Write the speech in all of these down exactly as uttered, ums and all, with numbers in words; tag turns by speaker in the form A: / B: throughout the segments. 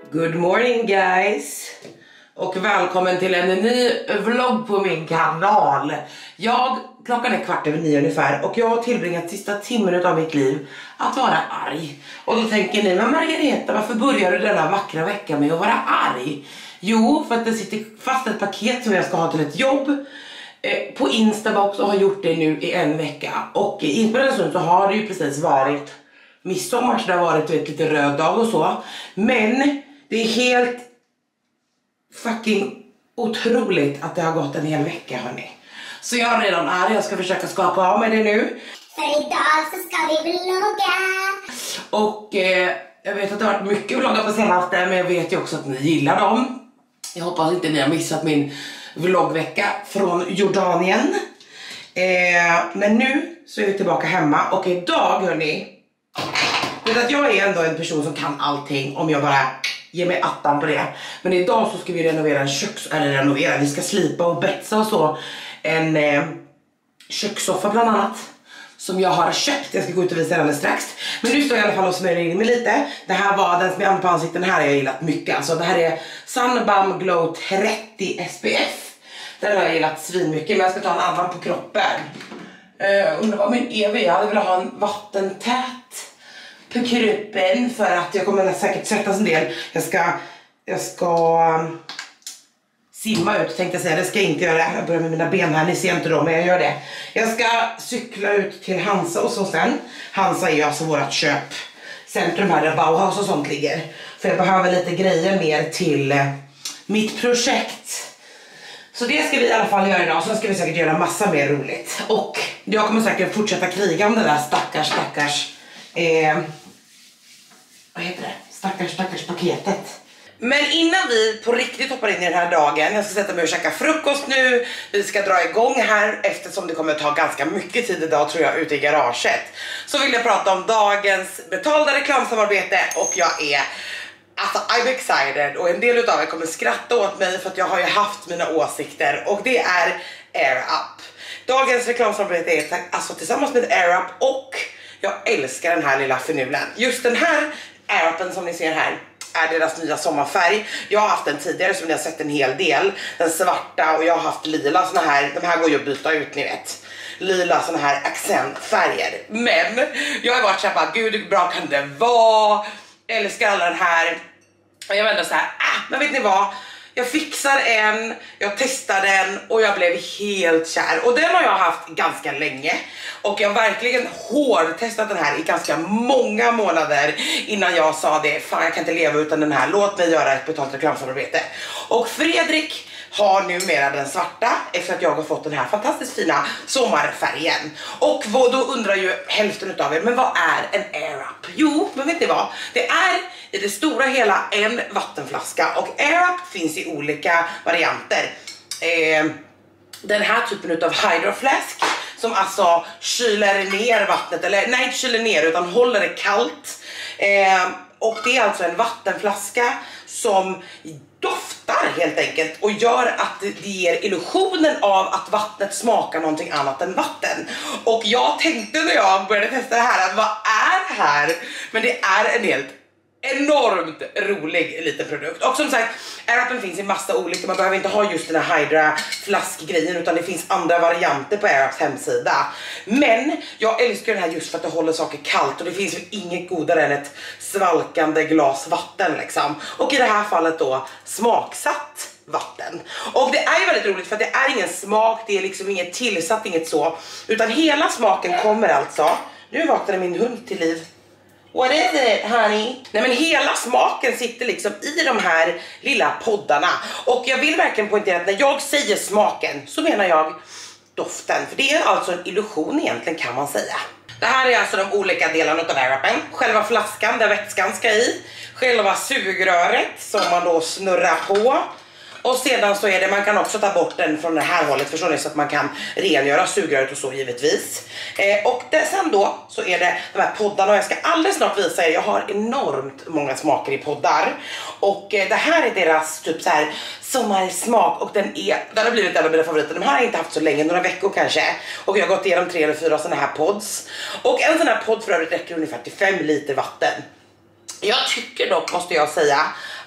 A: Good morning guys! Och välkommen till en ny vlogg på min kanal. Jag, klockan är kvart över nio ungefär och jag har tillbringat sista timmen av mitt liv att vara arg. Och då tänker ni, men Margareta, varför börjar du denna vackra vecka med att vara arg? Jo, för att det sitter fast ett paket som jag ska ha till ett jobb eh, på Instabox och har gjort det nu i en vecka. Och i inspirationen så har det ju precis varit midsommar, så det har varit vet, lite röd dag och så. Men det är helt fucking otroligt att det har gått en hel vecka, hörni. Så jag är redan arg, jag ska försöka skaka av mig det nu.
B: För idag så ska vi vlogga.
A: Och eh, jag vet att det har varit mycket vloggar på senaste, men jag vet ju också att ni gillar dem. Jag hoppas inte ni har missat min vloggvecka från Jordanien. Eh, men nu så är vi tillbaka hemma och idag, hörni, vet att jag är ändå en person som kan allting om jag bara ger mig attan på det. Men idag så ska vi renovera en köks... Eller renovera, vi ska slipa och betsa och så. En eh, kökssoffa bland annat. Som jag har köpt, jag ska gå ut och visa den strax. Men nu står jag i alla fall och smörjer in mig lite. Det här var den som jag använder på ansikten, här har jag gillat mycket. Alltså det här är Sunbum Glow trettio S P F. Den har jag gillat svin mycket, men jag ska ta en annan på kroppen. Uh, undrar vad min E V, jag hade velat ha en vattentät på kroppen för att jag kommer säkert svettas en del. Jag ska, jag ska um, simma ut, tänkte jag säga. Det ska jag inte göra. Jag börjar med mina ben här, ni ser inte dem, men jag gör det. Jag ska cykla ut till Hansa och så sen. Hansa är ju alltså vårat köpcentrum här där Bauhaus och sånt ligger. För jag behöver lite grejer mer till uh, mitt projekt. Så det ska vi i alla fall göra idag. Sen ska vi säkert göra massa mer roligt. Och jag kommer säkert fortsätta kriga om det där stackars, stackars eh, vad heter det? Stackars, stackars paketet. Men innan vi på riktigt hoppar in i den här dagen, jag ska sätta mig och käka frukost nu. Vi ska dra igång här eftersom det kommer att ta ganska mycket tid idag, tror jag, ute i garaget. Så vill jag prata om dagens betalda reklamsamarbete och jag är... Alltså, I'm excited och en del utav er kommer skratta åt mig för att jag har ju haft mina åsikter och det är AirUp. Dagens reklamsamarbete är alltså tillsammans med AirUp och jag älskar den här lilla förnulen. Just den här AirUpen som ni ser här är deras nya sommarfärg. Jag har haft den tidigare som ni har sett en hel del. Den svarta och jag har haft lila såna här. De här går ju att byta ut, ni vet. Lila såna här accentfärger. Men jag har varit såhär bara, gud hur bra kan det vara? Jag älskar alla den här. Och jag var ändå så här, ah, men vet ni vad? Jag fixar en, jag testar den och jag blev helt kär. Och den har jag haft ganska länge. Och jag har verkligen hård testat den här i ganska många månader innan jag sa det, fan jag kan inte leva utan den här, låt mig göra ett betalt reklamsamarbete. Och Fredrik har numera den svarta efter att jag har fått den här fantastiskt fina sommarfärgen. Och vad, då undrar ju hälften utav er, men vad är en AirUp? Jo, men vet ni vad? Det är i det stora hela en vattenflaska och AirUp finns i olika varianter. Eh, den här typen utav hydroflask som alltså kyler ner vattnet, eller nej inte kyler ner utan håller det kallt. Eh, och det är alltså en vattenflaska som doftar helt enkelt och gör att det ger illusionen av att vattnet smakar någonting annat än vatten. Och jag tänkte när jag började testa det här att vad är det här? Men det är en helt enormt rolig liten produkt. Och som sagt, AirUpen finns i massa olika. Man behöver inte ha just den här Hydra flaskgrejen utan det finns andra varianter på AirUps hemsida. Men jag älskar den här just för att det håller saker kallt och det finns väl inget godare än ett svalkande glas vatten liksom. Och i det här fallet då smaksatt vatten. Och det är ju väldigt roligt för att det är ingen smak, det är liksom inget tillsatt, inget så. Utan hela smaken kommer alltså. Nu vaknade min hund till liv. What is it, honey? Nej men hela smaken sitter liksom i de här lilla poddarna. Och jag vill verkligen poängtera att när jag säger smaken så menar jag doften. För det är alltså en illusion egentligen kan man säga. Det här är alltså de olika delarna av AirUpen. Själva flaskan där vätskan ska i. Själva sugröret som man då snurrar på. Och sedan så är det, man kan också ta bort den från det här hållet, förstår ni, så att man kan rengöra sugröret och så givetvis. Eh, och det, sen då så är det de här poddarna och jag ska alldeles snart visa er, jag har enormt många smaker i poddar. Och eh, det här är deras typ så här sommarsmak och den är, den har blivit en av mina favoriter. De här har jag inte haft så länge, några veckor kanske. Och jag har gått igenom tre eller fyra sådana här pods. Och en sån här podd för övrigt räcker ungefär till fem liter vatten. Jag tycker dock, måste jag säga,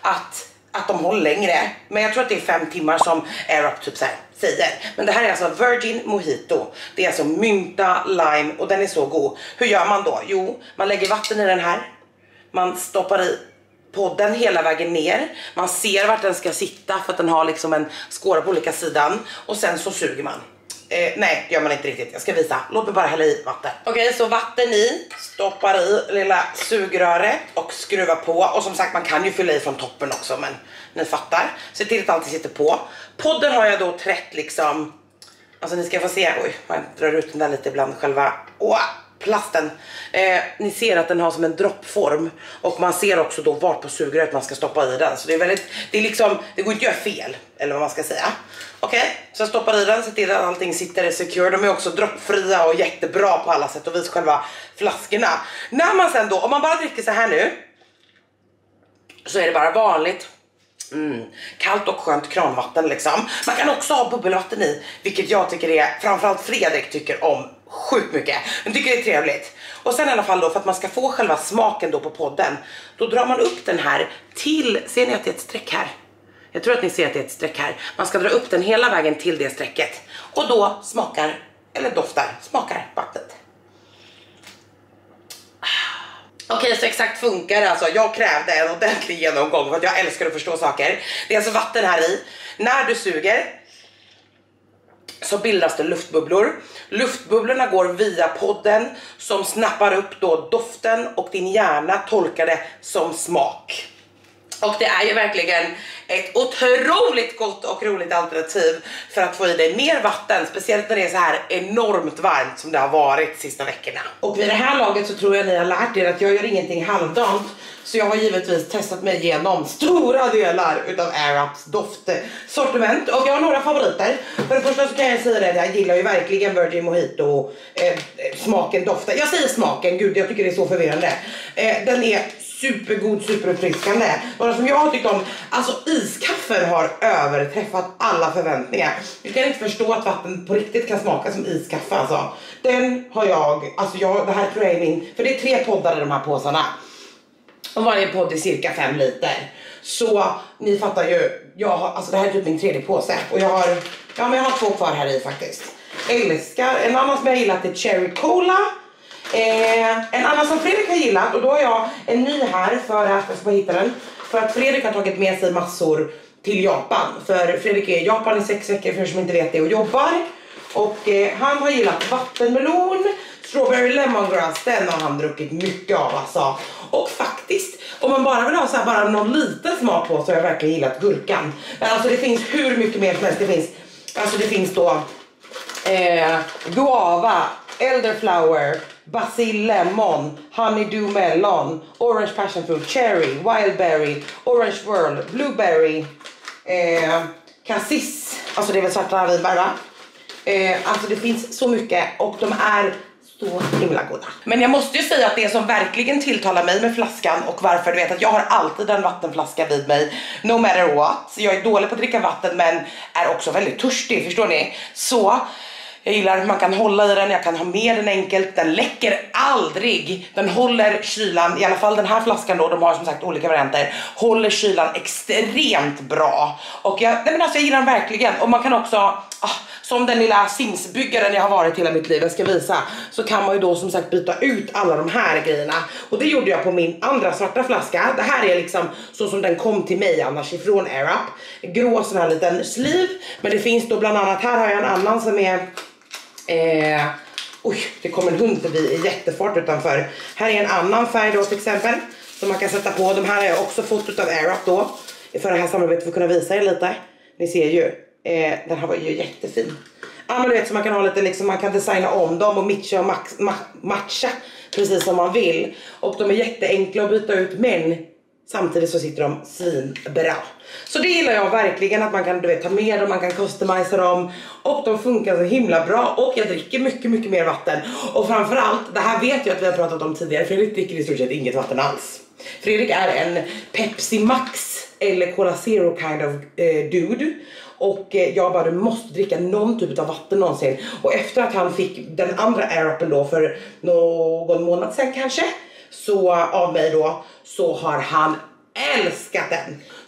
A: att, att de håller längre. Men jag tror att det är fem timmar som AirUp typ så här säger. Men det här är alltså Virgin Mojito. Det är alltså mynta, lime och den är så god. Hur gör man då? Jo, man lägger vatten i den här. Man stoppar i podden hela vägen ner. Man ser vart den ska sitta för att den har liksom en skåra på olika sidan. Och sen så suger man. Eh, nej, det gör man inte riktigt. Jag ska visa. Låt mig bara hälla i vatten. Okej, okay, så vatten i. Stoppar i lilla sugröret och skruva på. Och som sagt, man kan ju fylla i från toppen också. Men ni fattar. Se till att allt sitter på. Podden har jag då trätt liksom. Alltså ni ska få se. Oj, man drar ut den där lite ibland själva. Åh! Plasten. Eh, ni ser att den har som en droppform. Och man ser också då vart på sugröret man ska stoppa i den. Så det är väldigt, det är liksom, det går inte att göra fel. Eller vad man ska säga. Okej, okay, så jag stoppar i den. Se till att allting sitter secure. De är också droppfria och jättebra på alla sätt och vis, själva flaskorna. När man sen då, om man bara dricker så här nu. Så är det bara vanligt. Mm, kallt och skönt kranvatten liksom. Man kan också ha bubbelvatten i. Vilket jag tycker är, framförallt Fredrik tycker om sjukt mycket. Men tycker det är trevligt. Och sen i alla fall då, för att man ska få själva smaken då på podden. Då drar man upp den här till, ser ni att det är ett streck här? Jag tror att ni ser att det är ett streck här. Man ska dra upp den hela vägen till det strecket. Och då smakar, eller doftar, smakar vattnet. Okej, okay, så exakt funkar det alltså. Jag krävde en ordentlig genomgång för att jag älskar att förstå saker. Det är alltså vatten här i. När du suger så bildas det luftbubblor. Luftbubblorna går via podden som snappar upp då doften och din hjärna tolkar det som smak. Och det är ju verkligen ett otroligt gott och roligt alternativ för att få i dig mer vatten. Speciellt när det är så här enormt varmt som det har varit de sista veckorna. Och vid det här laget så tror jag ni har lärt er att jag gör ingenting halvdant. Så jag har givetvis testat mig igenom stora delar utav AirUps doftsortiment. Och jag har några favoriter. För det första så kan jag säga det att jag gillar ju verkligen Virgin Mojito. Eh, smaken, doften. Jag säger smaken, gud jag tycker det är så förvirrande. Eh, den är supergod, superuppfriskande. Några som jag har tyckt om, alltså iskaffe har överträffat alla förväntningar. Jag kan inte förstå att vatten på riktigt kan smaka som iskaffe alltså. Den har jag, alltså jag, det här tror jag är min, för det är tre poddar i de här påsarna. Och varje podd är cirka fem liter. Så ni fattar ju, jag har, alltså det här är typ min tredje påse. Och jag har, ja men jag har två kvar här i faktiskt. Älskar, en annan som jag gillat är Cherry Cola. Eh, en annan som Fredrik har gillat, och då har jag en ny här för att, jag ska bara hitta den, för att Fredrik har tagit med sig massor till Japan. För Fredrik är i Japan i sex veckor för er som inte vet det och jobbar. Och eh, han har gillat vattenmelon, strawberry lemongrass, den har han druckit mycket av alltså. Och faktiskt, om man bara vill ha så här bara någon liten smak på så har jag verkligen gillat gurkan. Men alltså det finns hur mycket mer som helst, det finns, alltså det finns då eh, guava, elderflower, basil lemon, honeydew melon, orange passion fruit, cherry, wildberry, orange whirl, blueberry, eh, cassis, alltså det är väl svarta vinbär va? Eh, alltså det finns så mycket och de är så himla goda. Men jag måste ju säga att det som verkligen tilltalar mig med flaskan och varför, du vet att jag har alltid en vattenflaska vid mig no matter what. Så jag är dålig på att dricka vatten men är också väldigt törstig, förstår ni? Så jag gillar att man kan hålla i den, jag kan ha med den enkelt, den läcker aldrig, den håller kylan, i alla fall den här flaskan då, de har som sagt olika varianter, håller kylan extremt bra. Och jag, nej men alltså jag gillar den verkligen, och man kan också, ah, som den lilla Sims-byggaren jag har varit hela mitt liv, jag ska visa, så kan man ju då som sagt byta ut alla de här grejerna. Och det gjorde jag på min andra svarta flaska, det här är liksom så som den kom till mig annars ifrån AirUp, grå sån här liten sleeve, men det finns då bland annat, här har jag en annan som är Eh, oj, det kommer en hund förbi i jättefart utanför. Här är en annan färg då till exempel som man kan sätta på. De här har jag också fått utav AirUp då för det här samarbetet för att kunna visa er lite. Ni ser ju, eh, den här var ju jättefin. Ja men du vet så man kan ha lite liksom, man kan designa om dem och matcha och max, ma matcha precis som man vill. Och de är jätteenkla att byta ut men samtidigt så sitter de svinbra. Så det gillar jag verkligen, att man kan du vet, ta med dem, man kan customisa dem. Och de funkar så himla bra. Och jag dricker mycket, mycket mer vatten. Och framförallt, det här vet jag att vi har pratat om tidigare, Fredrik dricker i stort sett inget vatten alls. Fredrik är en Pepsi Max eller Cola Zero kind of eh, dude. Och eh, jag bara, du måste dricka någon typ av vatten någonsin. Och efter att han fick den andra AirUpen då för någon månad sedan kanske, så av mig då, så har han älskat den.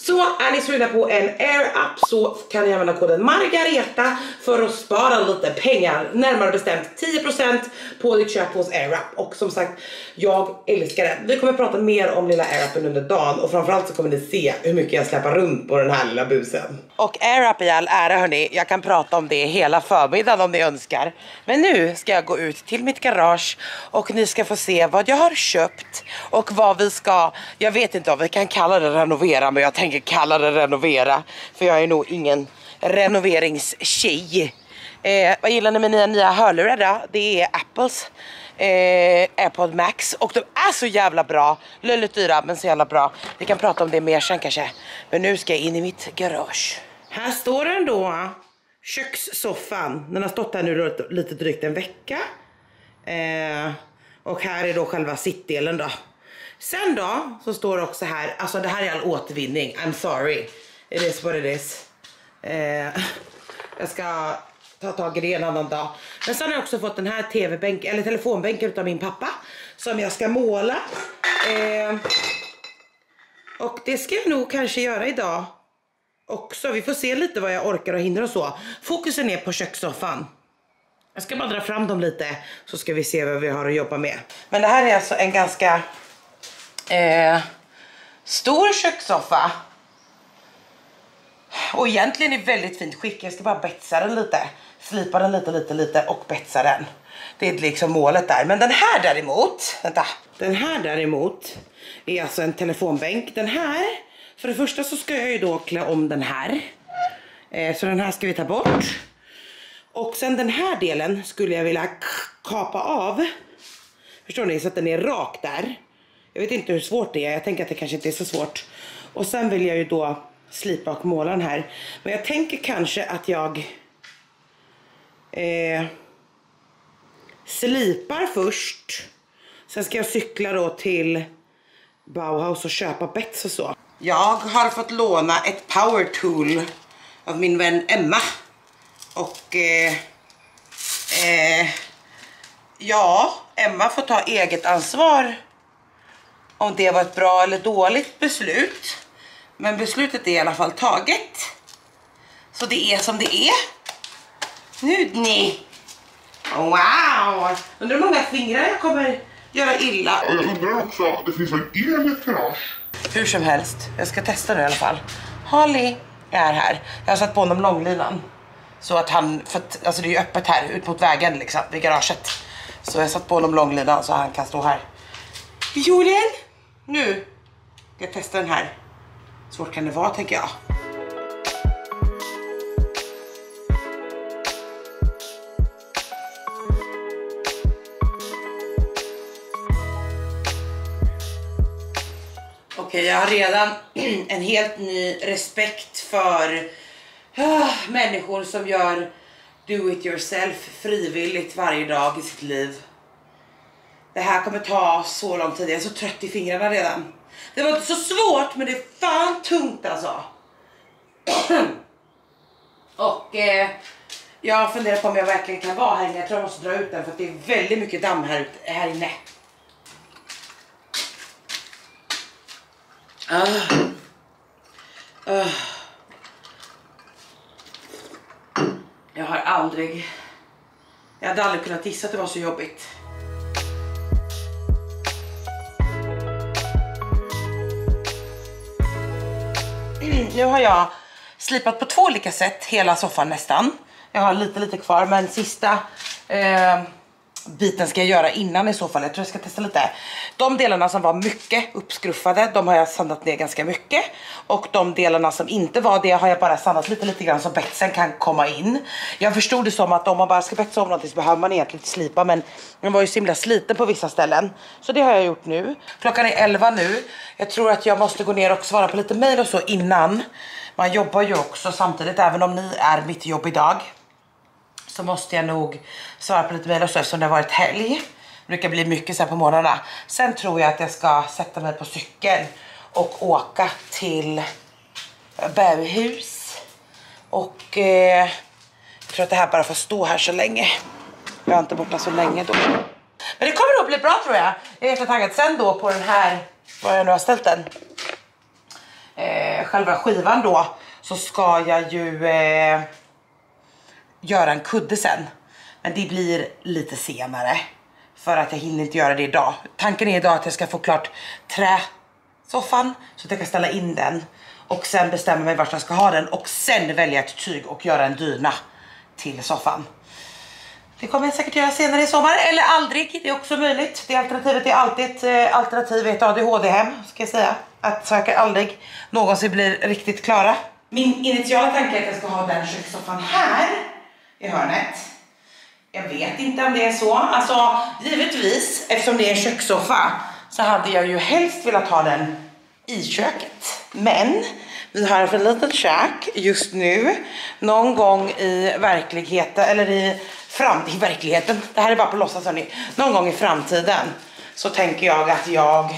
A: Så är ni sugna på en Air Up så kan ni använda koden Margareta för att spara lite pengar. Närmare bestämt tio procent på ditt köp hos Air Up. Och som sagt, jag älskar den. Vi kommer prata mer om lilla Air Upen under dagen. Och framförallt så kommer ni se hur mycket jag släpper runt på den här lilla busen. Och Air Up i all ära hörni, jag kan prata om det hela förmiddagen om ni önskar. Men nu ska jag gå ut till mitt garage och ni ska få se vad jag har köpt. Och vad vi ska, jag vet inte om vi kan kalla det renovera, men jag tänker kalla det renovera. För jag är nog ingen renoveringstjej. Eh, vad gillar ni med nya, nya hörlurar då? Det är Apples eh, AirPod Max. Och de är så jävla bra. Lölligt dyra men så jävla bra. Vi kan prata om det mer sen kanske. Men nu ska jag in i mitt garage. Här står den då. Kökssoffan. Den har stått här nu lite drygt en vecka. Eh, och här är då själva sittdelen då. Sen då så står det också här. Alltså det här är all återvinning. I'm sorry. It is what it is. Eh, jag ska ta tag i det en annan dag. Men sen har jag också fått den här tv-bänk eller telefonbänken av min pappa. Som jag ska måla. Eh, och det ska jag nog kanske göra idag. Också. Vi får se lite vad jag orkar och hinner och så. Fokusen är på kökssoffan. Jag ska bara dra fram dem lite. Så ska vi se vad vi har att jobba med. Men det här är alltså en ganska eh, stor kökssoffa. Och egentligen är väldigt fint skick. Jag ska bara betsa den lite. Slipa den lite, lite, lite och betsa den. Det är liksom målet där. Men den här däremot. Vänta. Den här däremot är alltså en telefonbänk. Den här. För det första så ska jag ju då klä om den här. Eh, så den här ska vi ta bort. Och sen den här delen skulle jag vilja kapa av. Förstår ni? Så att den är rak där. Jag vet inte hur svårt det är. Jag tänker att det kanske inte är så svårt. Och sen vill jag ju då slipa och måla den här. Men jag tänker kanske att jag eh, slipar först. Sen ska jag cykla då till Bauhaus och köpa bets och så. Jag har fått låna ett power tool av min vän Emma. Och eh, eh, ja, Emma får ta eget ansvar om det var ett bra eller dåligt beslut. Men beslutet är i alla fall taget. Så det är som det är. Nu ni. Wow. Undrar hur många fingrar jag kommer göra illa.
C: Jag undrar också, det finns en el i ett garage.
A: Hur som helst, jag ska testa det i alla fall. Holly är här. Jag har satt på honom långlinan. Så att han, för att, alltså det är ju öppet här ut mot vägen liksom, vid garaget. Så jag har satt på honom långlinan så han kan stå här. Julian, nu ska jag testa den här. Svårt kan det vara tänker jag. Okej, jag har redan en helt ny respekt för uh, människor som gör do it yourself frivilligt varje dag i sitt liv. Det här kommer ta så lång tid. Jag är så trött i fingrarna redan. Det var inte så svårt, men det är fan tungt alltså. Och eh, jag funderar på om jag verkligen kan vara här inne. Jag tror jag måste dra ut den för att det är väldigt mycket damm här, här inne. Uh. Uh. Jag har aldrig Jag hade aldrig kunnat gissa att det var så jobbigt. Nu har jag slipat på två olika sätt hela soffan nästan. Jag har lite lite kvar, men sista eh, biten ska jag göra innan i så fall. Jag tror jag ska testa lite. De delarna som var mycket uppskruffade, de har jag sandat ner ganska mycket. Och de delarna som inte var det har jag bara sandat lite lite grann så betsen kan komma in. Jag förstod det som att om man bara ska betsa om någonting så behöver man egentligen slipa, men den var ju så himla sliten på vissa ställen. Så det har jag gjort nu. Klockan är elva nu. Jag tror att jag måste gå ner och svara på lite mejl och så innan. Man jobbar ju också samtidigt, även om ni är mitt jobb idag. Så måste jag nog svara på lite mejl och så eftersom det har varit helg. Det brukar bli mycket så här på morgnarna. Sen tror jag att jag ska sätta mig på cykeln och åka till Bauhaus. Och eh, jag tror att det här bara får stå här så länge. Jag är inte borta så länge då. Men det kommer nog bli bra tror jag. Jag är jättetaggad sen då på den här, var jag nu har ställt den. Eh, själva skivan då så ska jag ju eh, göra en kudde sen. Men det blir lite senare. För att jag hinner inte göra det idag. Tanken är idag att jag ska få klart träsoffan så att jag kan ställa in den. Och sen bestämma mig vart jag ska ha den. Och sen välja ett tyg och göra en dyna till soffan. Det kommer jag säkert göra senare i sommar. Eller aldrig, det är också möjligt. Det alternativet är alltid ett eh, alternativ i ett A D H D-hem, ska jag säga. Att saker aldrig någonsin blir riktigt klara. Min initiala tanke är att jag ska ha den kökssoffan här i hörnet. Jag vet inte om det är så. Alltså, givetvis, eftersom det är en kökssoffa så hade jag ju helst velat ha den i köket. Men vi har för litet kök just nu. Någon gång i verkligheten, eller i, fram, i verkligheten, det här är bara på låtsas hörni. Någon gång i framtiden så tänker jag att jag,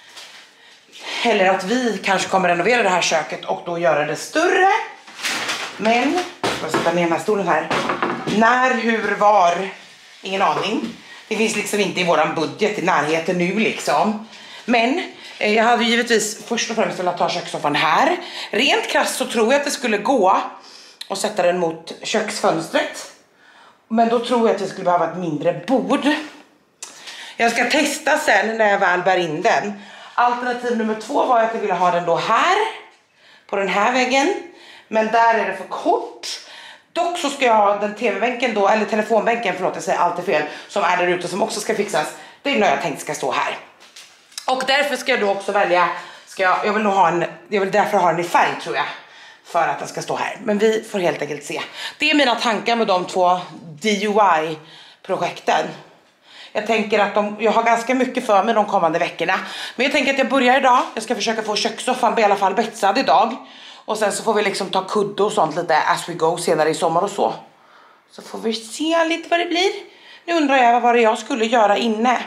A: eller att vi kanske kommer renovera det här köket och då göra det större. Men, jag ska sätta ner den här stolen här. När, hur, var, ingen aning. Det finns liksom inte i våran budget i närheten nu liksom. Men eh, jag hade givetvis först och främst velat ta kökssoffan här. Rent krasst så tror jag att det skulle gå att sätta den mot köksfönstret. Men då tror jag att vi skulle behöva ett mindre bord. Jag ska testa sen när jag väl bär in den. Alternativ nummer två var att jag ville ha den då här. På den här väggen. Men där är det för kort. Dock så ska jag ha den tv-bänken då, eller telefonbänken, förlåt jag säger alltid fel, som är där ute som också ska fixas. Det är nog jag tänkt ska stå här. Och därför ska jag då också välja, ska jag, jag vill nog ha en, jag vill därför ha den i färg tror jag. För att den ska stå här. Men vi får helt enkelt se. Det är mina tankar med de två D I Y-projekten. Jag tänker att de, jag har ganska mycket för mig de kommande veckorna. Men jag tänker att jag börjar idag. Jag ska försöka få kökssoffan i alla fall betsad idag. Och sen så får vi liksom ta kudde och sånt lite as we go senare i sommar och så. Så får vi se lite vad det blir. Nu undrar jag vad var det jag skulle göra inne.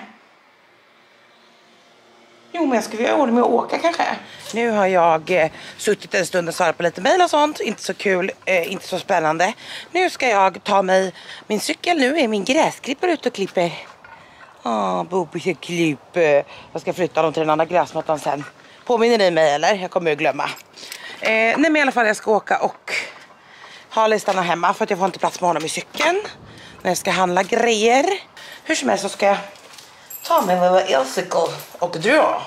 A: Jo, men jag skulle göra ordning med att åka kanske. Nu har jag eh, suttit en stund och svarat på lite mejl och sånt. Inte så kul, eh, inte så spännande. Nu ska jag ta mig min cykel. Nu är min gräsklippare ute och klipper. Åh, Bobby klipp. Jag ska flytta dem till den andra gräsmattan sen. Påminner ni mig eller? Jag kommer ju glömma. Eh, nej men i alla fall jag ska åka och Harley stannar hemma för att jag får inte plats med honom i cykeln. När jag ska handla grejer. Hur som helst så ska jag ta min lilla elcykel och dra.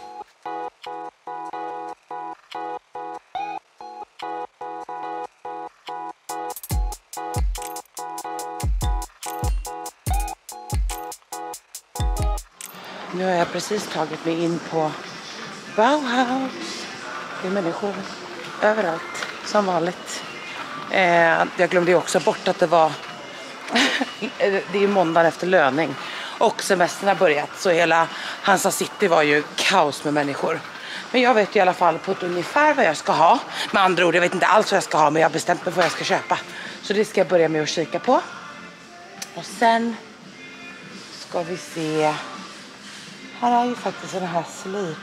A: Nu har jag precis tagit mig in på Bauhaus. Det är människor överallt, som vanligt. Eh, jag glömde ju också bort att det var det är måndagen efter löning. Och semestern har börjat, så hela Hansa City var ju kaos med människor. Men jag vet i alla fall på ett ungefär vad jag ska ha. Med andra ord, jag vet inte alls vad jag ska ha, men jag har bestämt mig för vad jag ska köpa. Så det ska jag börja med att kika på. Och sen ska vi se. Här är ju faktiskt den här slip.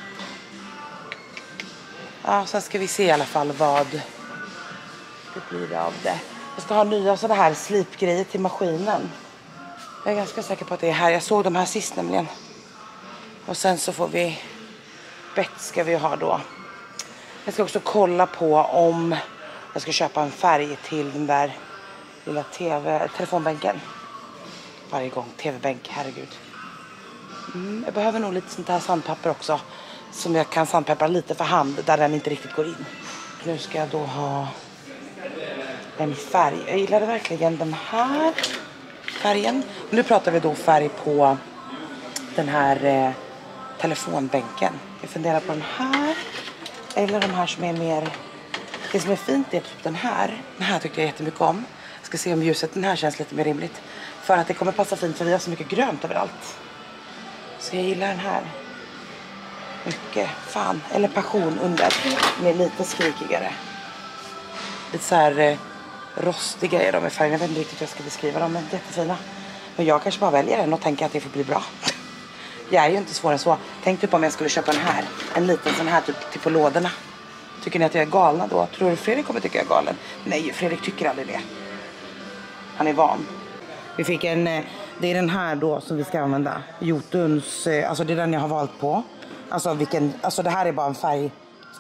A: Ja, sen ska vi se i alla fall vad det blir av det. Jag ska ha nya sådana här slipgrejer till maskinen. Jag är ganska säker på att det är här. Jag såg de här sist nämligen. Och sen så får vi bett ska vi ha då. Jag ska också kolla på om jag ska köpa en färg till den där lilla tv, telefonbänken. Varje gång, tv-bänk, herregud. Mm, jag behöver nog lite sånt här sandpapper också. Som jag kan sandpeppra lite för hand där den inte riktigt går in. Nu ska jag då ha en färg. Jag gillade verkligen den här färgen. Nu pratar vi då färg på den här eh, telefonbänken. Jag funderar på den här. Eller de här som är mer... Det som är fint är typ den här. Den här tyckte jag jättemycket om. Jag ska se om ljuset, den här känns lite mer rimligt. För att det kommer passa fint för vi har så mycket grönt överallt. Så jag gillar den här. Mycket. Fan. Eller passion under. Med lite skrikigare. Lite så här eh, rostiga är de i färgen. Jag vet inte riktigt hur jag ska beskriva dem. Men jättefina. Men jag kanske bara väljer den och tänker att det får bli bra. Jag är ju inte svår än så. Tänk typ om jag skulle köpa den här. En liten sån här typ, typ på lådorna. Tycker ni att jag är galna då? Tror du Fredrik kommer tycka jag är galen? Nej, Fredrik tycker aldrig det. Han är van. Vi fick en... Det är den här då som vi ska använda. Jotuns... Alltså det är den jag har valt på. Alltså vilken... Alltså det här är bara en färg...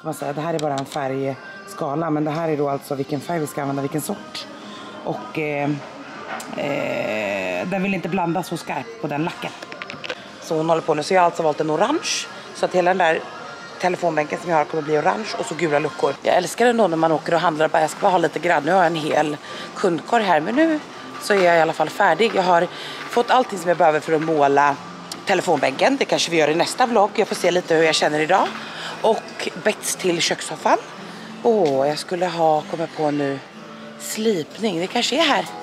A: ska man säga, det här är bara en färgskala, men det här är då alltså vilken färg vi ska använda, vilken sort. Och eh, eh, den vill inte blanda så skarpt på den lacken. Så hon håller på nu, så jag har alltså valt en orange. Så att hela den där telefonbänken som jag har kommer bli orange och så gula luckor. Jag älskar det då när man åker och handlar och bara, jag ska bara ha lite grann. Nu har jag en hel kundkorg här, men nu så är jag i alla fall färdig. Jag har fått allting som jag behöver för att måla telefonbänken. Det kanske vi gör i nästa vlogg. Jag får se lite hur jag känner idag. Och bets till kökssoffan. Åh, jag skulle ha kommit på nu slipning. Det kanske är här.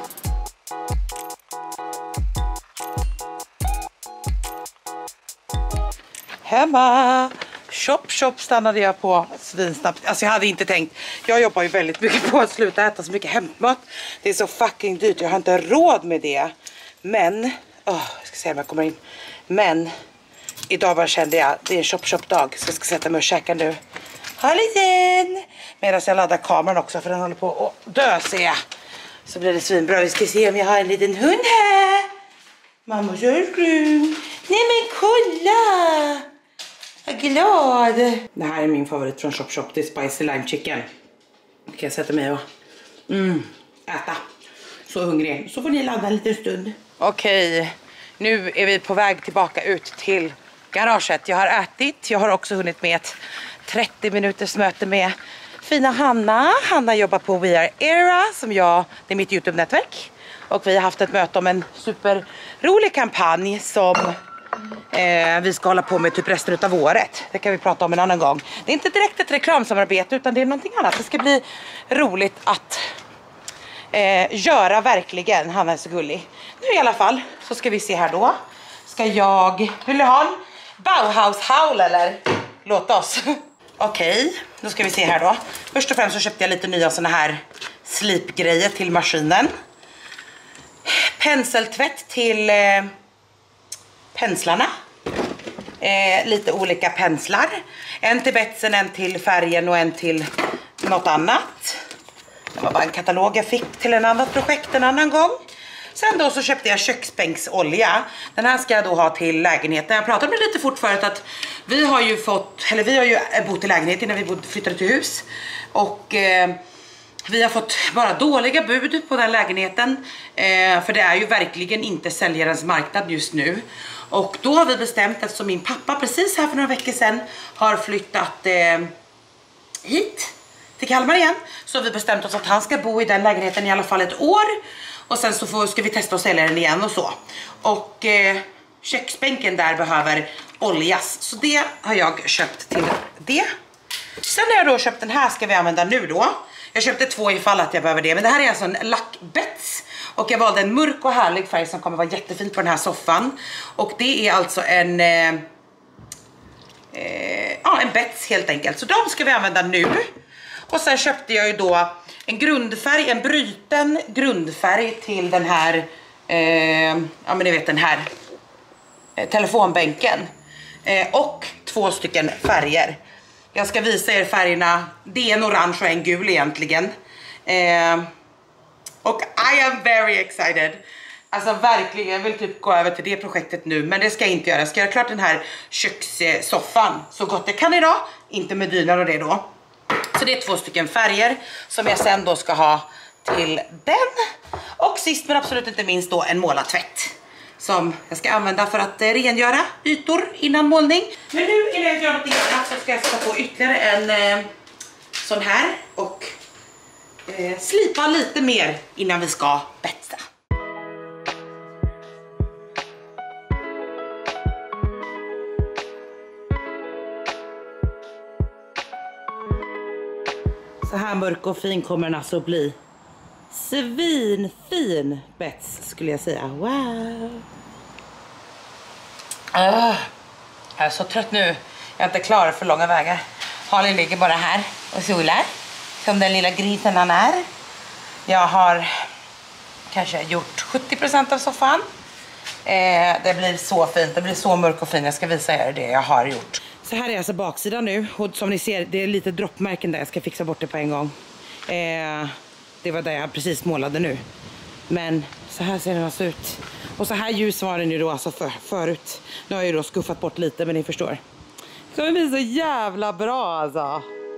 A: Hemma. Shop, shop stannade jag på svinsnabbt. Alltså jag hade inte tänkt. Jag jobbar ju väldigt mycket på att sluta äta så mycket hämtmat. Det är så fucking dyrt. Jag har inte råd med det. Men, oh, jag ska se om jag kommer in. Men, idag bara kände jag, det är en shop, shop dag. Så jag ska sätta mig och käka nu. Ha liten! Medan jag laddar kameran också, för den håller på att dö, ser jag. Så blir det svinbra. Vi ska se om jag har en liten hund här. Mamma Jörgrun. Nej men kolla! Glad. Det här är min favorit från Shop Shop. Det är Spicy Lime Chicken. Okej, jag sätter mig och mm, äta. Så hungrig. Så får ni ladda en liten stund. Okej, nu är vi på väg tillbaka ut till garaget. Jag har ätit. Jag har också hunnit med ett trettio minuters möte med fina Hanna. Hanna jobbar på We Are Era, som jag, det är mitt YouTube-nätverk. Och vi har haft ett möte om en superrolig kampanj som Eh, vi ska hålla på med typ resten av året. Det kan vi prata om en annan gång. Det är inte direkt ett reklamsamarbete, utan det är någonting annat. Det ska bli roligt att eh, göra verkligen. Hanna är så gullig. Nu i alla fall så ska vi se här då. Ska jag... Vill du ha en Bauhaus-haul eller? Låt oss. Okej, okay, då ska vi se här då. Först och främst så köpte jag lite nya såna här slipgrejer till maskinen. Penseltvätt till... Eh, penslarna. Eh, lite olika penslar. En till betsen, en till färgen och en till något annat. Det var bara en katalog jag fick till en annat projekt en annan gång. Sen då så köpte jag köksbänksolja. Den här ska jag då ha till lägenheten. Jag pratade med lite fort förut att vi har ju fått, eller vi har ju bott i lägenhet innan vi flyttade till hus. Och eh, vi har fått bara dåliga bud på den lägenheten. Eh, för det är ju verkligen inte säljarens marknad just nu. Och då har vi bestämt, eftersom min pappa precis här för några veckor sedan har flyttat eh, hit till Kalmar igen. Så har vi bestämt oss att han ska bo i den lägenheten i alla fall ett år. Och sen så får, ska vi testa att sälja den igen och så. Och eh, köksbänken där behöver oljas. Så det har jag köpt till det. Sen har jag då köpt den här, ska vi använda nu då. Jag köpte två ifall att jag behöver det. Men det här är alltså en lackbets. Och jag valde en mörk och härlig färg som kommer vara jättefint på den här soffan. Och det är alltså en... Eh, eh, ja, en bets helt enkelt. Så de ska vi använda nu. Och sen köpte jag ju då en grundfärg, en bryten grundfärg till den här... Eh, ja men ni vet den här eh, telefonbänken. Eh, och två stycken färger. Jag ska visa er färgerna. Det är en orange och en gul egentligen. Eh, och I am very excited. Alltså verkligen, jag vill typ gå över till det projektet nu. Men det ska jag inte göra. Jag ska göra klart den här kökssoffan så gott jag kan idag. Inte med dynar och det då. Så det är två stycken färger som jag sen då ska ha till den. Och sist men absolut inte minst då en målartvätt. Som jag ska använda för att eh, rengöra ytor innan målning. Men nu innan jag gör någonting annat så ska jag sätta på ytterligare en eh, sån här. Och eh, slipa lite mer innan vi ska betsa. Så här mörk och fin kommer den alltså att bli. Svinfin bets skulle jag säga. Wow. Uh, jag är så trött nu. Jag är inte klar för långa vägar. Harley ligger bara här och solar. Som den lilla grisen han är. Jag har kanske gjort sjuttio procent av soffan. Eh, det blir så fint. Det blir så mörk och fin. Jag ska visa er det jag har gjort. Så här är alltså baksidan nu. Och som ni ser, det är lite droppmärken där. Jag ska fixa bort det på en gång. Eh, det var där jag precis målade nu. Men så här ser den alltså ut. Och så här ljus var den ju då alltså för, förut. Nu har jag ju då skuffat bort lite, men ni förstår. Det kommer bli så jävla bra alltså.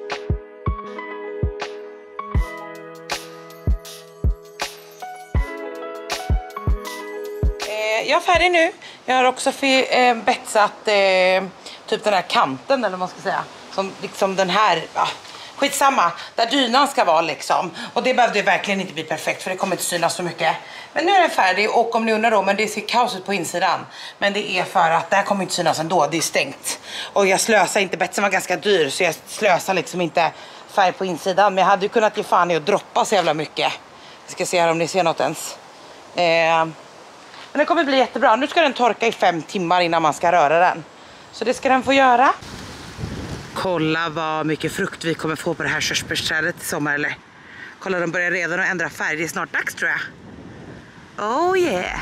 A: jag är färdig nu. Jag har också för, eh, betsat eh, typ den här kanten, eller vad man ska säga. Som liksom den här, ja, skitsamma. Där dynan ska vara liksom. Och det behövde verkligen inte bli perfekt, för det kommer inte synas så mycket. Men nu är den färdig, och om ni undrar då, men det ser kaos ut på insidan. Men det är för att det här kommer inte synas ändå, det är stängt. Och jag slösar inte, betsen var ganska dyr, så jag slösar liksom inte färg på insidan. Men jag hade ju kunnat ge fan i att droppa så jävla mycket. Jag ska se här om ni ser något ens. Eh, men det kommer bli jättebra. Nu ska den torka i fem timmar innan man ska röra den. Så det ska den få göra. Kolla vad mycket frukt vi kommer få på det här körsbärsträdet i sommar, eller? Kolla, de börjar redan att ändra färg. Det är snart dags, tror jag. Oh yeah!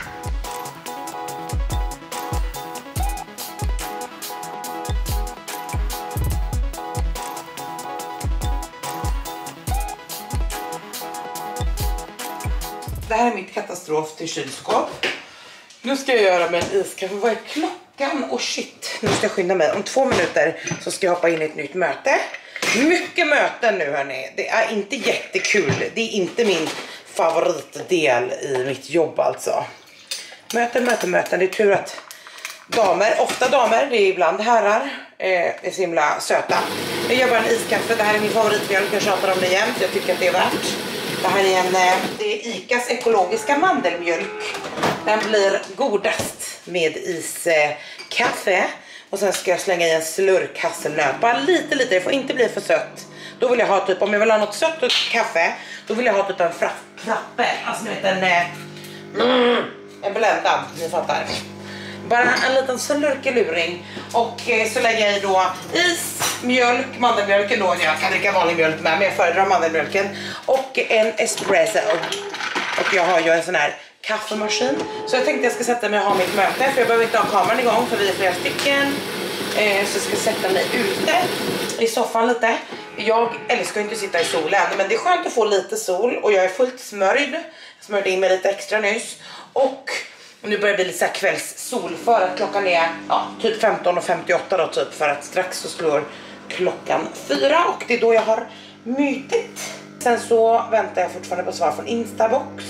A: Det här är mitt katastrof till kylskåp. Nu ska jag göra med en iskaffe. Vad är klockan? Och oh shit, nu ska jag skynda mig. Om två minuter så ska jag hoppa in i ett nytt möte. Mycket möten nu, hörni. Det är inte jättekul. Det är inte min favoritdel i mitt jobb alltså. Möten, möten, möten. Det är tur att damer, ofta damer, det är ibland herrar, eh, är så himla söta. Jag gör bara en iskaffe. Det här är min favoritmjölk. Jag tjatar om det jämt. Jag tycker att det är värt. Det här är en, det är Icas ekologiska mandelmjölk. Den blir godast med iskaffe. Och sen ska jag slänga i en slurk hasselnöt. Bara lite, lite. Det får inte bli för sött. Då vill jag ha typ, om jag vill ha något sött och kaffe, då vill jag ha typ en frappe. Alltså ni vet, en, mm, en bländad, ni fattar. Bara en liten slurkeluring. Och eh, så lägger jag i då is, mjölk, mandelmjölken då. Jag kan dricka vanlig mjölk med, men jag föredrar mandelmjölken. Och en espresso. Och jag har ju en sån här kaffemaskin. Så jag tänkte jag ska sätta mig och ha mitt möte, för jag behöver inte ha kameran igång, för vi är flera stycken. Eh, så jag ska sätta mig ute i soffan lite. Jag älskar inte att sitta i solen, men det är skönt att få lite sol. Och jag är fullt smörjd. Jag smörjde in mig lite extra nyss. Och nu börjar det bli lite så här kvällssol, för att klockan är ja, typ femton och femtioåtta då typ. För att strax så slår klockan fyra, och det är då jag har mytigt. Sen så väntar jag fortfarande på svar från Instabox.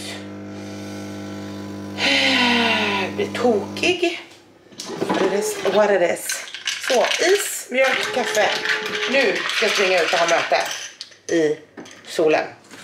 A: Jag blir tokig. What it is, what it is. Så, is, mjölk, kaffe. Nu ska jag springa ut och ha möte i solen.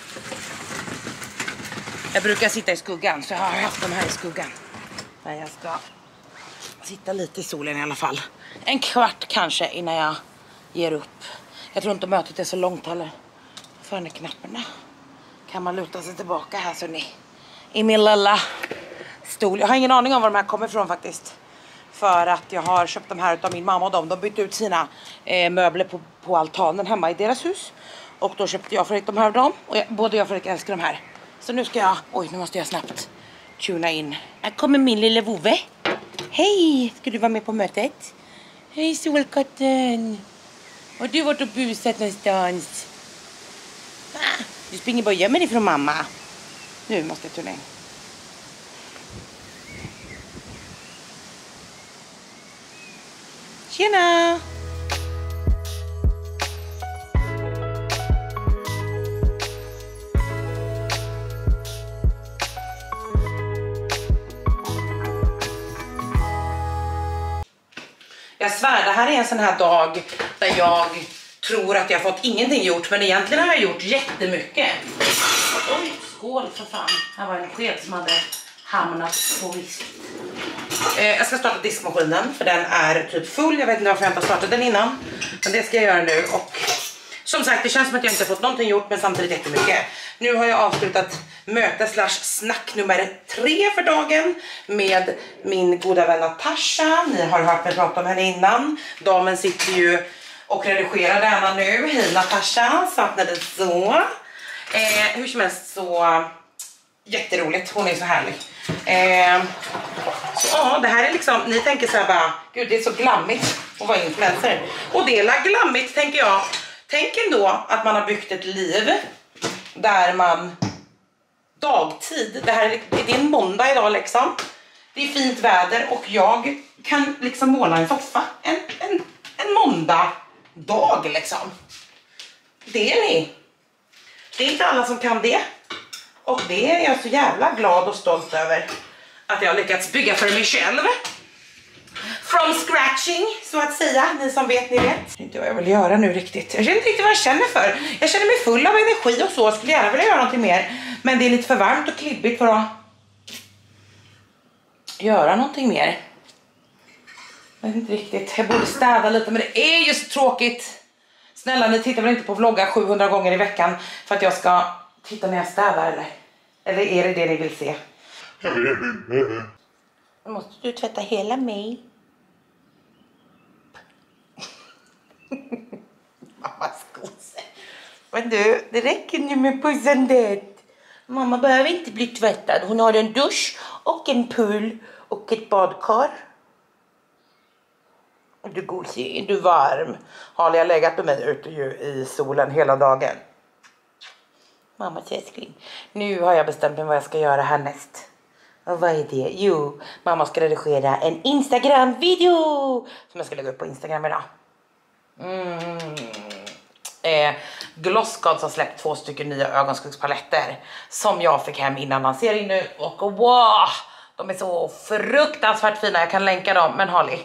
A: Jag brukar sitta i skuggan, så jag har haft dem här i skuggan. Men jag ska sitta lite i solen i alla fall. En kvart kanske innan jag ger upp. Jag tror inte mötet är så långt heller. För den knapparna. Kan man luta sig tillbaka här så ni. I min lilla stol. Jag har ingen aning om var de här kommer ifrån faktiskt. För att jag har köpt de här av min mamma och dem. De bytte ut sina eh, möbler på, på altanen hemma i deras hus. Och då köpte jag Fredrik de här av dem. Och jag, både jag och Fredrik älskar de här. Så nu ska jag, oj nu måste jag snabbt tuna in. Här kommer min lilla vovve. Hej, ska du vara med på mötet? Hej solkatten. Har du varit och busat någonstans? Ah, du springer bara och gömmer dig från mamma. Nu måste jag tuna in. Tjena! Jag svär, det här är en sån här dag där jag tror att jag har fått ingenting gjort, men egentligen har jag gjort jättemycket. Oj, skål för fan. Här var en sked som hade hamnat på visst. Eh, jag ska starta diskmaskinen, för den är typ full. Jag vet inte varför jag inte har startat den innan, men det ska jag göra nu. Och som sagt, det känns som att jag inte har fått någonting gjort, men samtidigt jättemycket. Nu har jag avslutat möte slash snack nummer tre för dagen med min goda vän Natasha. Ni har hört mig prata om henne innan. Damen sitter ju och redigerar denna nu. Hej Natasha, saknade så. Eh, hur som helst så jätteroligt, hon är så härlig. Eh, så ja, det här är liksom, ni tänker så här bara, gud det är så glammigt att vara influencer. Och det är glammigt tänker jag. Tänk ändå att man har byggt ett liv där man dagtid, det här är, det är en måndag idag liksom. Det är fint väder och jag kan liksom måla en soffa en, en, en måndag dag liksom. Det är ni. Det är inte alla som kan det. Och det är jag så jävla glad och stolt över att jag har lyckats bygga för mig själv. From scratching, så att säga. Ni som vet, ni vet. Jag vet inte vad jag vill göra nu riktigt. Jag känner inte riktigt vad jag känner för. Jag känner mig full av energi och så. Jag skulle gärna vilja göra någonting mer. Men det är lite för varmt och klibbigt för att göra någonting mer. Jag vet inte riktigt. Jag borde städa lite, men det är ju så tråkigt. Snälla, ni tittar väl inte på vloggar sjuhundra gånger i veckan för att jag ska titta när jag städar, eller? Eller är det det ni vill se? Måste du tvätta hela mig? Mamma skose. Men du, det räcker nu med pussandet. Mamma behöver inte bli tvättad. Hon har en dusch och en pool och ett badkar. Du gosig, är du varm? Har jag legat med mig ute i solen hela dagen? Mamma älskling. Nu har jag bestämt mig vad jag ska göra härnäst. Och vad är det? Jo, mamma ska redigera en Instagram-video som jag ska lägga upp på Instagram idag. Mm. Eh, Glossgods har släppt två stycken nya ögonskuggspaletter som jag fick hem innan lansering nu. Och wow, de är så fruktansvärt fina. Jag kan länka dem, men Holly,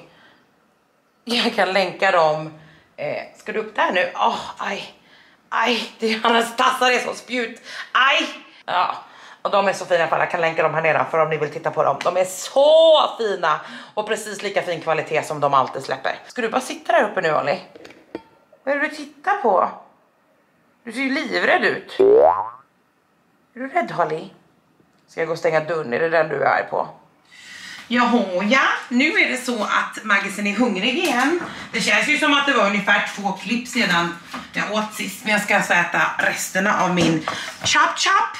A: jag kan länka dem. Eh, ska du upp där nu? Åh, oh, aj. Aj, det, annars tassar det som spjut. Aj. Ja, och de är så fina. Jag kan länka dem här nere för om ni vill titta på dem. De är så fina och precis lika fin kvalitet som de alltid släpper. Ska du bara sitta där uppe nu, Holly? Vad är det du tittar på? Du ser ju livrädd ut. Är du rädd, Holly? Ska jag gå och stänga dörren? Är det den du är på? Jaha, ja. Nu är det så att Maggisen är hungrig igen. Det känns ju som att det var ungefär två klipp sedan jag åt sist. Men jag ska alltså äta resterna av min chop chop.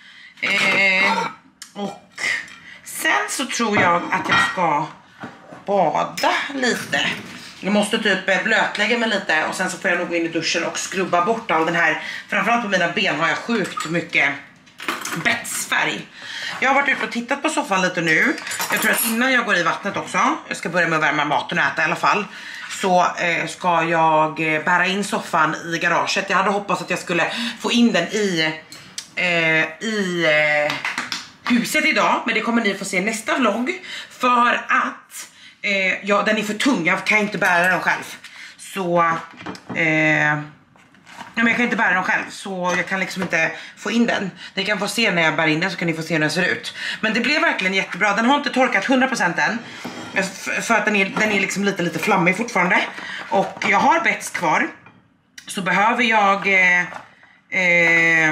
A: Eh, och sen så tror jag att jag ska bada lite. Jag måste typ blötlägga mig lite och sen så får jag nog gå in i duschen och skrubba bort all den här. Framförallt på mina ben har jag sjukt mycket betsfärg. Jag har varit ute och tittat på soffan lite nu. Jag tror att innan jag går i vattnet också, jag ska börja med att värma maten och äta i alla fall, så eh, ska jag eh, bära in soffan i garaget. Jag hade hoppats att jag skulle få in den i, eh, i eh, huset idag, men det kommer ni få se nästa vlogg. För att eh, ja, den är för tung, jag kan inte bära den själv. Så eh, Nej, men jag kan inte bära den själv, så jag kan liksom inte få in den. Ni kan få se när jag bär in den, så kan ni få se hur den ser ut. Men det blev verkligen jättebra. Den har inte torkat hundra procent än, för att den är, den är liksom lite lite flammig fortfarande. Och jag har bets kvar. Så behöver jag eh, eh,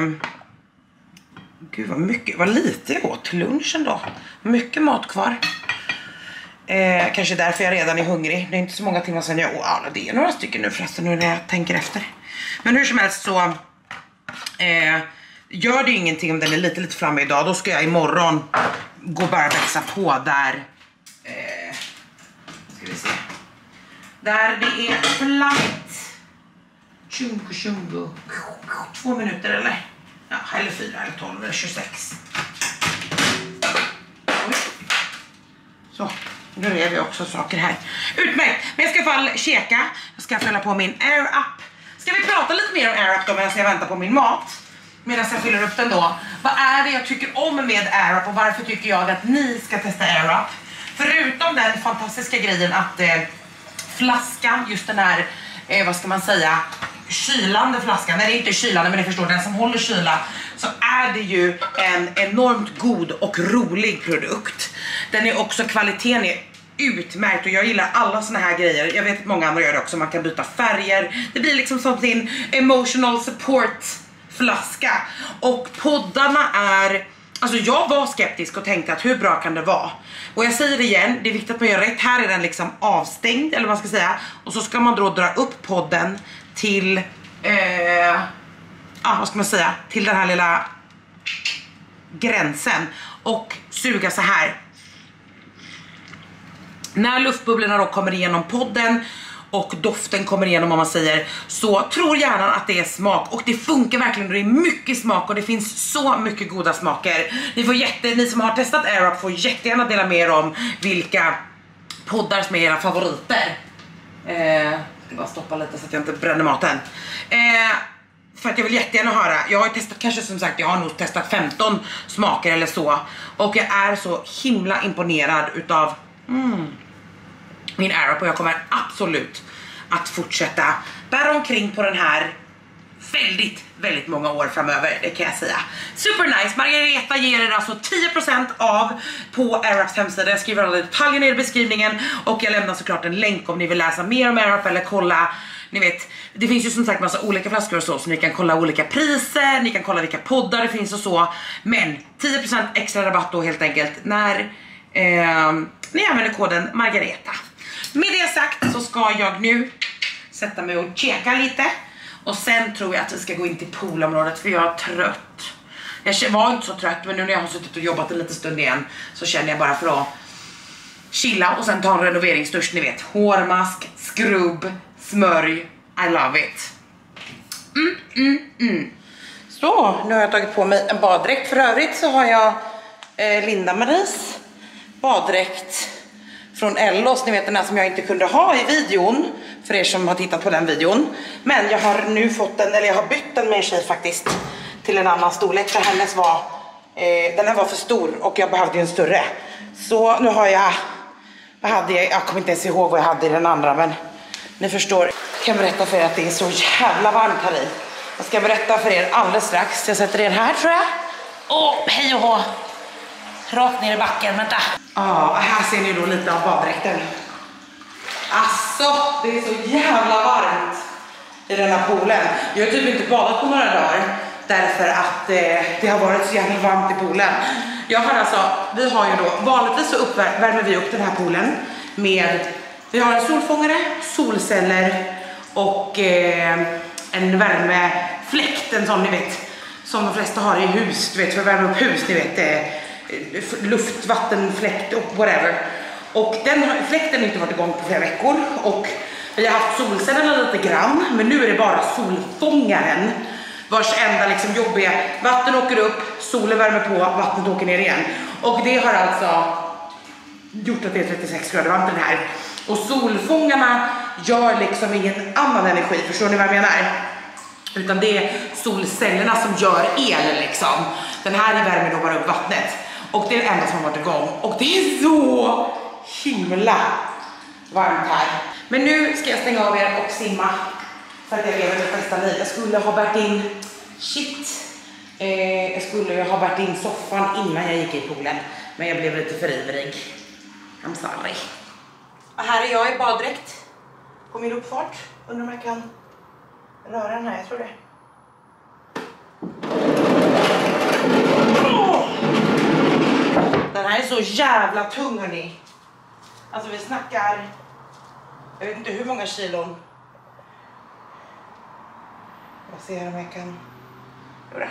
A: Gud vad mycket, vad lite jag åt till lunchen då. Mycket mat kvar. Eh, kanske därför jag redan är hungrig. Det är inte så många timmar sedan jag åt. Ja, det är några stycken nu förresten, nu när jag tänker efter. Men hur som helst så eh, gör det ingenting om den är lite lite framme idag. Då ska jag imorgon gå och bara växa på där eh, ska vi se, där det är flammigt. Tjungo tjungo. Två minuter eller? Ja, eller fyra eller tolv eller tjugosex. Oj. Så, nu är vi också saker här. Utmärkt, men jag ska i alla fall käka. Jag ska fylla på min Air Up. Ska vi prata lite mer om Air Up då medan jag väntar på min mat? Medan jag fyller upp den då. Vad är det jag tycker om med Air Up och varför tycker jag att ni ska testa Air Up? Förutom den fantastiska grejen att eh, flaskan, just den här, eh, vad ska man säga, kylande flaskan. Nej, det är inte kylande, men ni förstår, den som håller kyla. Så är det ju en enormt god och rolig produkt. Den är också, kvaliteten är utmärkt och jag gillar alla såna här grejer. Jag vet att många andra gör det också, man kan byta färger. Det blir liksom som sin emotional support flaska. Och poddarna är, alltså jag var skeptisk och tänkte att hur bra kan det vara? Och jag säger det igen, det är viktigt att man gör rätt. Här är den liksom avstängd, eller vad man ska säga. Och så ska man då dra upp podden till eh, ah, vad ska man säga, till den här lilla gränsen och suga så här. När luftbubblorna då kommer igenom podden och doften kommer igenom, om man säger, så tror hjärnan att det är smak. Och det funkar verkligen, det är mycket smak och det finns så mycket goda smaker. Ni, får jätte, ni som har testat Air Up får jättegärna dela med er om vilka poddar som är era favoriter. Eh, jag ska bara stoppa lite så att jag inte bränner maten. Eh, för att jag vill jättegärna höra. Jag har testat, kanske som sagt, jag har nog testat femton smaker eller så. Och jag är så himla imponerad utav mm, min Aerop. Och jag kommer absolut att fortsätta bära omkring på den här väldigt, väldigt många år framöver, det kan jag säga. Super nice. Margareta ger er alltså tio procent av på Aerops hemsida. Jag skriver alla detaljer ner i beskrivningen och jag lämnar såklart en länk om ni vill läsa mer om Aerop eller kolla. Ni vet, det finns ju som sagt massa olika flaskor och så, så ni kan kolla olika priser, ni kan kolla vilka poddar det finns och så. Men tio procent extra rabatt då helt enkelt när eh, ni använder koden Margareta. Med det sagt så ska jag nu sätta mig och checka lite. Och sen tror jag att vi ska gå in till poolområdet för jag är trött. Jag var inte så trött, men nu när jag har suttit och jobbat en liten stund igen så känner jag bara för att chilla och sen ta en renoveringsdusch, ni vet. Hårmask, skrubb, smörj. I love it. Mm, mm, mm. Så, nu har jag tagit på mig en baddräkt. För övrigt så har jag eh, Linda Maries baddräkt från Ellos, ni vet den här som jag inte kunde ha i videon för er som har tittat på den videon. Men jag har nu fått den, eller jag har bytt den med en tjej faktiskt till en annan storlek för hennes var, eh, den här var för stor och jag behövde ju en större. Så nu har jag, vad hade jag, jag kommer inte ens ihåg vad jag hade i den andra, men ni förstår. Jag kan berätta för er att det är så jävla varmt här i. Jag ska berätta för er alldeles strax. Jag sätter er här tror jag. Åh, hej och hå. Rakt ner i backen, vänta. Ja, här ser ni då lite av baddräkten. Alltså, det är så jävla varmt i den här poolen. Jag har typ inte badat på några dagar därför att eh, det har varit så jävla varmt i poolen. Jag har alltså, vi har ju då, vanligtvis så uppvärmer vi upp den här poolen med, vi har en solfångare, solceller och eh, en värmefläkt, en sån ni vet, som de flesta har i hus, du vet, för att värma upp hus, ni vet, eh, luft, vattenfläkt och whatever. Och den fläkten har inte varit igång på flera veckor och vi har haft solcellerna lite grann, men nu är det bara solfångaren vars enda liksom jobb är vatten åker upp, solen värmer på, vattnet åker ner igen. Och det har alltså gjort att det är trettiosex grader varmt den här. Och solfångarna gör liksom ingen annan energi, förstår ni vad jag menar? Utan det är solcellerna som gör el liksom. Den här värmer då bara upp vattnet. Och det är det enda som har varit igång. Och det är så himla varmt här. Men nu ska jag stänga av er och simma. För att jag lever mitt bästa liv. Jag skulle ha bärt in, shit. Eh, jag skulle ha bärt in soffan innan jag gick i poolen. Men jag blev lite för ivrig. I'm sorry. Och här är jag i baddräkt. På min uppfart. Undrar om jag kan röra den här, jag tror det. Oh! Den här är så jävla tung hörni. Alltså vi snackar, jag vet inte hur många kilon. Jag ser om jag kan göra.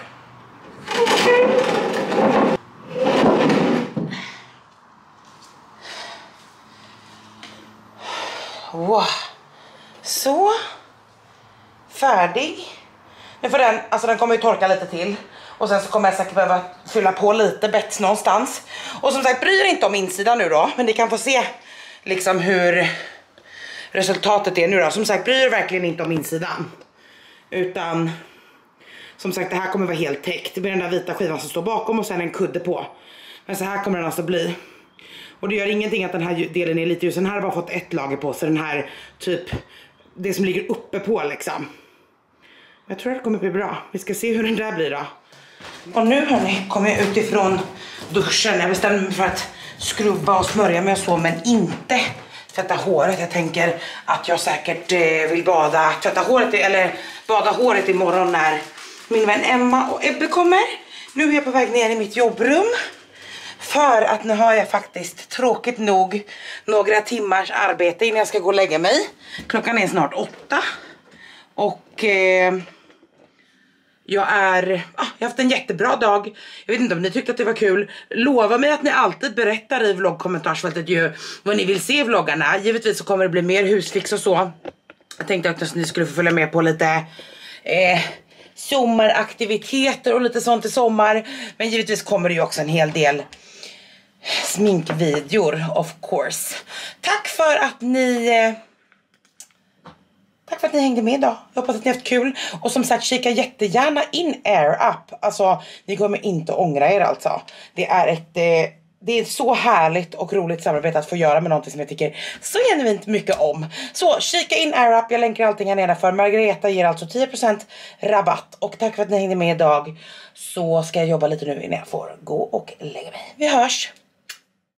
A: Wow. Så färdig. Nu får den, alltså den kommer ju torka lite till. Och sen så kommer jag säkert behöva fylla på lite bett någonstans. Och som sagt, bryr inte om insidan nu då. Men ni kan få se liksom hur resultatet är nu då. Som sagt, bryr verkligen inte om insidan. Utan som sagt, det här kommer vara helt täckt. Det blir den där vita skivan som står bakom och sen en kudde på. Men så här kommer den alltså bli. Och det gör ingenting att den här delen är lite ljus. Den här har bara fått ett lager på. Så den här typ, det som ligger uppe på liksom. Jag tror att det kommer bli bra. Vi ska se hur den där blir då. Och nu hörni, kommer jag utifrån duschen. Jag bestämde mig för att skrubba och smörja mig och så, men inte tvätta håret. Jag tänker att jag säkert eh, vill bada, tvätta håret, eller bada håret imorgon när min vän Emma och Ebbe kommer. Nu är jag på väg ner i mitt jobbrum. För att nu har jag faktiskt tråkigt nog några timmars arbete innan jag ska gå och lägga mig. Klockan är snart åtta. Och eh, jag är, ah, jag har haft en jättebra dag. Jag vet inte om ni tyckte att det var kul. Lova mig att ni alltid berättar i vloggkommentarsfältet ju vad ni vill se i vloggarna. Givetvis så kommer det bli mer husfix och så. Jag tänkte att ni skulle få följa med på lite eh, sommaraktiviteter och lite sånt i sommar. Men givetvis kommer det ju också en hel del sminkvideor, of course. Tack för att ni... Eh, tack för att ni hängde med idag. Jag hoppas att ni har haft kul. Och som sagt, kika jättegärna in Air Up. Alltså, ni kommer inte ångra er alltså. Det är ett... Eh, Det är så härligt och roligt samarbete att få göra med någonting som jag tycker så genuint mycket om. Så kika in Air Up, jag länkar allting här nedanför. Margareta ger alltså tio procent rabatt. Och tack för att ni hängde med idag. Så ska jag jobba lite nu innan jag får gå och lägga mig. Vi hörs!